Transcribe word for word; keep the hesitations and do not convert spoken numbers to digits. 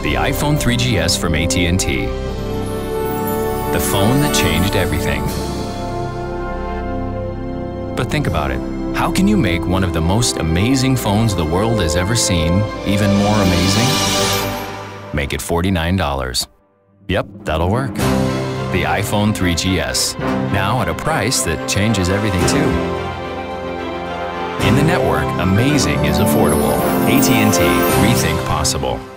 The iPhone three G S from A T and T. The phone that changed everything. But think about it. How can you make one of the most amazing phones the world has ever seen even more amazing? Make it forty-nine dollars. Yep, that'll work. The iPhone three G S. Now at a price that changes everything too. In the network, amazing is affordable. A T and T. Rethink possible.